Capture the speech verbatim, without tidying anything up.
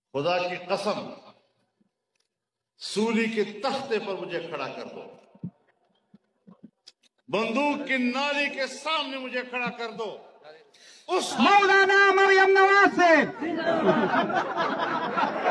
खुदा की कसम, सूली के तख्ते पर मुझे खड़ा कर दो, बंदूक की नाली के सामने मुझे खड़ा कर दो, उस मौलाना मरियम नवाज से